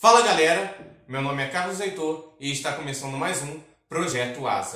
Fala galera, meu nome é Carlos Heitor e está começando mais um Projeto Asa.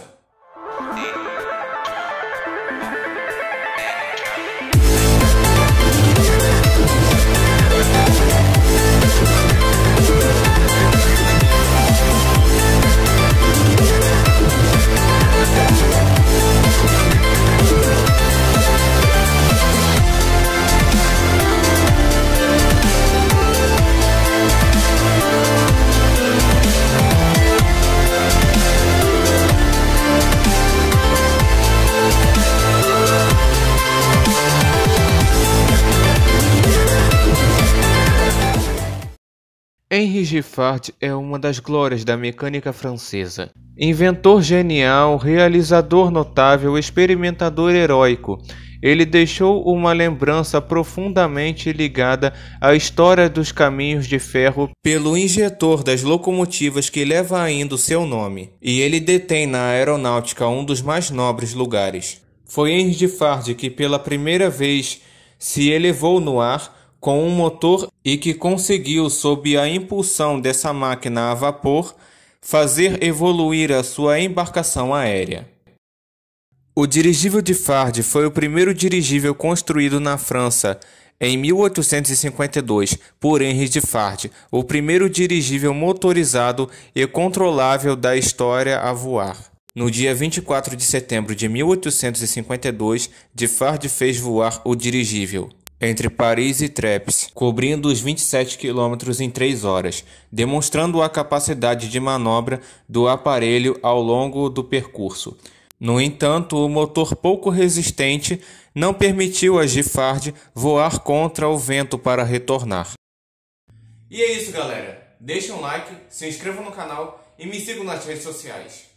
Henri Giffard é uma das glórias da mecânica francesa. Inventor genial, realizador notável, experimentador heróico, ele deixou uma lembrança profundamente ligada à história dos caminhos de ferro pelo injetor das locomotivas que leva ainda o seu nome, e ele detém na aeronáutica um dos mais nobres lugares. Foi Henri Giffard que pela primeira vez se elevou no ar com um motor e que conseguiu, sob a impulsão dessa máquina a vapor, fazer evoluir a sua embarcação aérea. O dirigível Giffard foi o primeiro dirigível construído na França em 1852 por Henri Giffard, o primeiro dirigível motorizado e controlável da história a voar. No dia 24 de setembro de 1852, Giffard fez voar o dirigível entre Paris e Trepes, cobrindo os 27 quilômetros em 3 horas, demonstrando a capacidade de manobra do aparelho ao longo do percurso. No entanto, o motor pouco resistente não permitiu a Giffard voar contra o vento para retornar. E é isso galera, deixem um like, se inscrevam no canal e me sigam nas redes sociais.